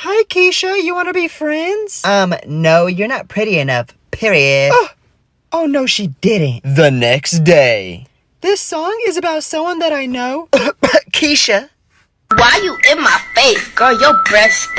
Hi, Keisha. You want to be friends? No, you're not pretty enough. Period. Oh, no, she didn't. The next day. This song is about someone that I know. Keisha. Why you in my face, girl? Your breath